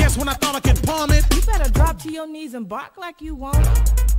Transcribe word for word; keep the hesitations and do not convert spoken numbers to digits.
ass when I thought I could palm it. You better drop to your knees and bark like you want it.